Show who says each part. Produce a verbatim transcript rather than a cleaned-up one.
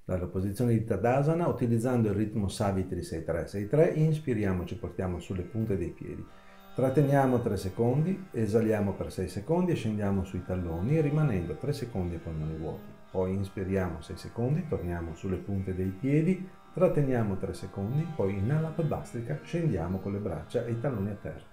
Speaker 1: Dalla posizione di Tadasana, utilizzando il ritmo Savitri sei tre sei tre, inspiriamo, ci portiamo sulle punte dei piedi. Tratteniamo tre secondi, esaliamo per sei secondi e scendiamo sui talloni, rimanendo tre secondi a polmoni vuoti. Poi inspiriamo sei secondi, torniamo sulle punte dei piedi, tratteniamo tre secondi, poi in Anapabhastrika scendiamo con le braccia e i talloni a terra.